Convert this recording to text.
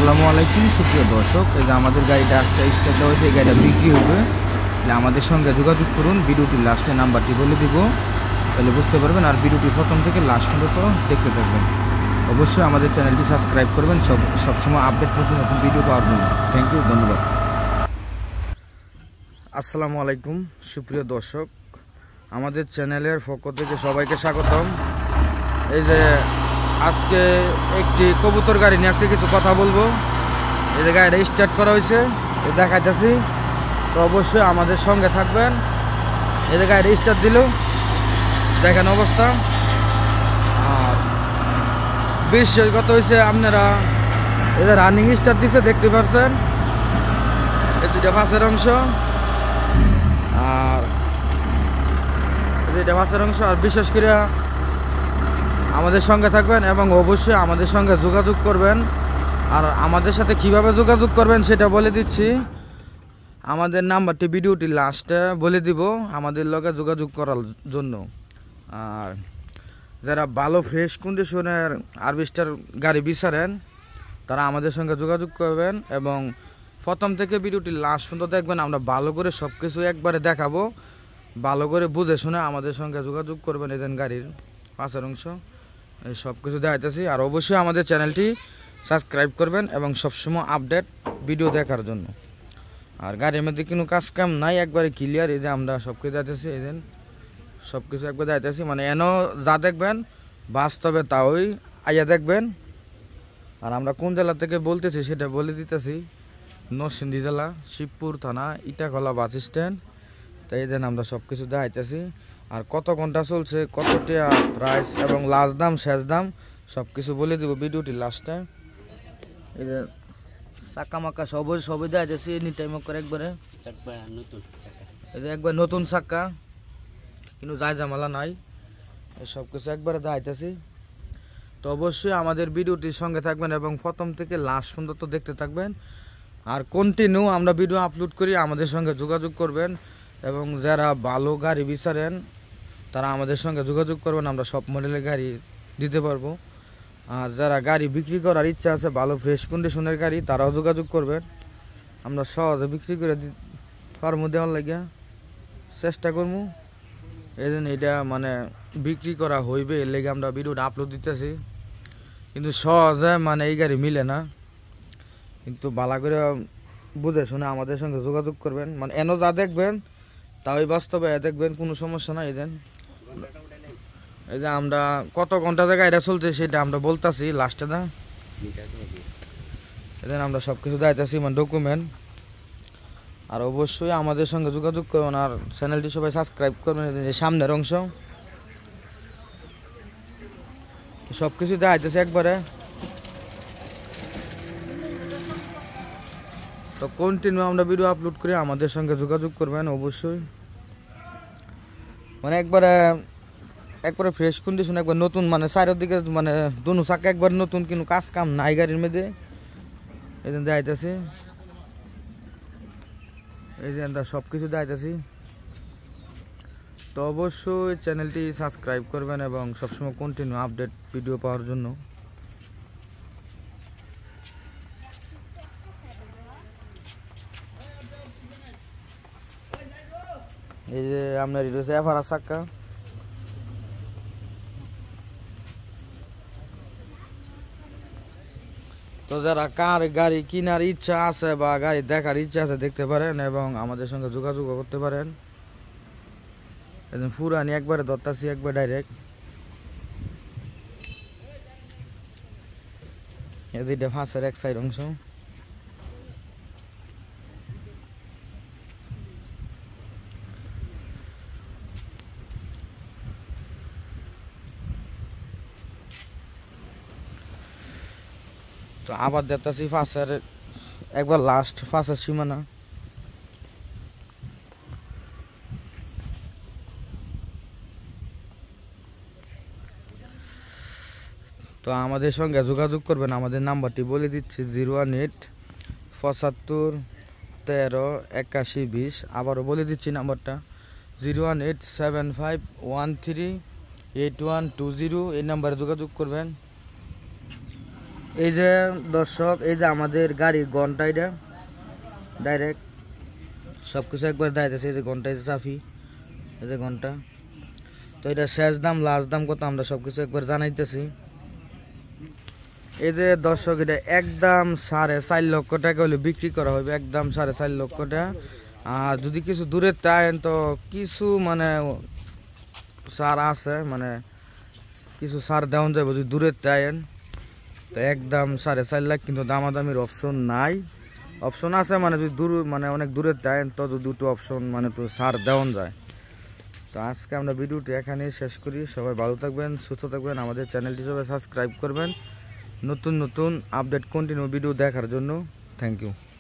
আসসালামু আলাইকুম সুপ্রিয় দর্শক, এই যে আমাদের গাড়িটা আজকে স্টার্ট দেওয়া হয়েছে, এই গাড়িটা বিক্রি হবে। আমাদের সঙ্গে যোগাযোগ করুন, ভিডিওটির লাস্টে নাম্বারটি বলে দিব, তাহলে বুঝতে পারবেন। আর ভিডিওটি প্রথম থেকে লাস্ট পর্যন্ত দেখতে থাকবেন। অবশ্যই আমাদের চ্যানেলটি সাবস্ক্রাইব করবেন সবসময় আপডেট নতুন নতুন ভিডিও পাওয়ার জন্য। থ্যাংক ইউ, ধন্যবাদ। আসসালামু আলাইকুম সুপ্রিয় দর্শক, আমাদের চ্যানেলের পক্ষ থেকে সবাইকে স্বাগতম। এই যে আজকে একটি কবুতর গাড়ি নিয়ে আজকে কিছু কথা বলবো। এই যে গাড়িটা স্টার্ট করা হয়েছে, এই দেখাইতেছি, তো অবশ্যই আমাদের সঙ্গে থাকবেন। এই যে গাড়িটা স্টার্ট দিল, দেখেন অবস্থা। আর বিশেষগত হয়েছে আপনারা এই যে রানিং স্টার্ট দিছে দেখতে পাচ্ছেন, এই দুইটা ফাঁসের অংশ আর দুইটা ফাঁসের অংশ। আর বিশেষ করে আমাদের সঙ্গে থাকবেন এবং অবশ্যই আমাদের সঙ্গে যোগাযোগ করবেন। আর আমাদের সাথে কিভাবে যোগাযোগ করবেন সেটা বলে দিচ্ছি। আমাদের নাম্বারটি ভিডিওটি লাস্টে বলে দিব আমাদের লগে যোগাযোগ করার জন্য। আর যারা ভালো ফ্রেশ কন্ডিশনের হারভেস্টার গাড়ি বিচারেন তারা আমাদের সঙ্গে যোগাযোগ করবেন এবং প্রথম থেকে ভিডিওটি লাস্ট পর্যন্ত দেখবেন। আমরা ভালো করে সব কিছু একবারে দেখাবো, ভালো করে বুঝে শুনে আমাদের সঙ্গে যোগাযোগ করবেন। এদের গাড়ির পাশের অংশ এই সব কিছু দেখাইতেছি। আর অবশ্যই আমাদের চ্যানেলটি সাবস্ক্রাইব করবেন এবং সবসময় আপডেট ভিডিও দেখার জন্য। আর গাড়ির মধ্যে কোনো কাজ কাম নাই, একবারে ক্লিয়ার। এই যে আমরা সব কিছু দেখাইতেছি, এই যে সব কিছু একবার দেখাইতেছি, মানে এনও যা দেখবেন বাস্তবে তাই আইয়া দেখবেন। আর আমরা কোন জেলা থেকে বলতেছি সেটা বলে দিতেছি, নরসিংদী জেলা, শিবপুর থানা, ইটাখলা বাস স্ট্যান্ড। তাই এই যে আমরা সব কিছু দেখাইতেছি। আর কত ঘন্টা চলছে, কত টাকা প্রাইস এবং লাস্ট দাম শেষ দাম সব কিছু বলে দিব ভিডিওটি লাস্টে। এই যে চাকা মাকা সবই দেখাইতেছি এনি টাইম করে একবারে। এই যে একবার নতুন চাকা, কিন্তু যাই ঝামেলা নাই, এই সব কিছু একবারে দেখাইতেছি। তো অবশ্যই আমাদের ভিডিওটির সঙ্গে থাকবেন এবং প্রথম থেকে লাস্ট পর্যন্ত দেখতে থাকবেন। আর কন্টিনিউ আমরা ভিডিও আপলোড করি, আমাদের সঙ্গে যোগাযোগ করবেন এবং যারা ভালো গাড়ি বিচারেন তারা আমাদের সঙ্গে যোগাযোগ করবেন। আমরা সব মডেলের গাড়ি দিতে পারবো। আর যারা গাড়ি বিক্রি করার ইচ্ছা আছে, ভালো ফ্রেশ কন্ডিশনের গাড়ি, তারাও যোগাযোগ করবেন। আমরা সহজে বিক্রি করে পারবো, দেওয়ার লাগিয়া চেষ্টা করবো। এই জন্য এটা মানে বিক্রি করা হইবে, এর লেগে আমরা ভিডিওটা আপলোড দিতেছি। কিন্তু সহজে মানে এই গাড়ি মিলে না, কিন্তু ভালো করে বুঝে শুনে আমাদের সঙ্গে যোগাযোগ করবেন। মানে এনও যা দেখবেন তাই বাস্তবে দেখবেন, কোনো সমস্যা নাই। এই যে আমরা কত ঘন্টা জায়গায় এটা চলছে সেটা আমরা বলতেছি লাস্টে না। এই আমরা সব কিছু দেখাইতেছি, মানে ডকুমেন্ট। আর অবশ্যই আমাদের সঙ্গে যোগাযোগ করবেন আর চ্যানেলটি সবাই সাবস্ক্রাইব করবেন। এই সামনের অংশ সব কিছু দেখাইতেছি একবারে। তো কন্টিনিউ আমরা ভিডিও আপলোড করে আমাদের সঙ্গে যোগাযোগ করবেন অবশ্যই। মানে একবারে ফ্রেশ কন্ডিশন, একবার নতুন, মানে চারিদিকে মানে দুনো চাকা একবার নতুন, কিন্তু কাজ কাম নাই গাড়ির মধ্যে। এই জন্য দেখাইতেছি, এই যে সব কিছু দেখাইতেছি। তো অবশ্যই চ্যানেলটি সাবস্ক্রাইব করবেন এবং সবসময় কন্টিনিউ আপডেট ভিডিও পাওয়ার জন্য। এই যে আপনার রয়েছে এফআরআর চাক্কা। তো যারা কার গাড়ি কেনার ইচ্ছা আছে বা গাড়ি দেখার ইচ্ছা আছে দেখতে পারেন এবং আমাদের সঙ্গে যোগাযোগ করতে পারেন। পুরানি একবারে ধরতাছি, একবার ডাইরেক্ট। এই দুইটা ফাঁসের এক সাইড অংশ। তো আবার দেখতেছি ফাঁসের একবার লাস্ট ফাঁসের সীমানা। তো আমাদের সঙ্গে যোগাযোগ করবেন, আমাদের নাম্বারটি বলে দিচ্ছি 018 75 13 81 20। আবারও বলে দিচ্ছি নাম্বারটা 018 75 13 8120। এই নাম্বারে যোগাযোগ করবেন। এই যে দর্শক, এই যে আমাদের গাড়ির ঘন্টা, এটা ডাইরেক্ট সব কিছু একবার দাইতেছে। এই যে ঘন্টা, এই যে চাফি, এই যে ঘন্টা। তো এটা শেষ দাম লাস্ট দাম কত আমরা সব কিছু একবার জানাইতেছি। এই যে দর্শক, এটা একদম 4.5 লক্ষ টাকা হলে বিক্রি করা হবে, একদম 4.5 লক্ষ টাকা। আর যদি কিছু দূরের টাইন তো কিছু মানে সার আছে, মানে কিছু সার দেওয়া যাবে যদি দূরের টাইন, তো একদম 4.5 লাখ, কিন্তু দামাদামির অপশন নাই। অপশন আছে মানে যদি দূর মানে অনেক দূরের টাইন তো দুটো অপশন মানে তো সার দেওয়া যায়। তো আজকে আমরা ভিডিওটি এখানেই শেষ করি। সবাই ভালো থাকবেন, সুস্থ থাকবেন, আমাদের চ্যানেলটি সবাই সাবস্ক্রাইব করবেন নতুন নতুন আপডেট কন্টিনিউ ভিডিও দেখার জন্য। Thank you.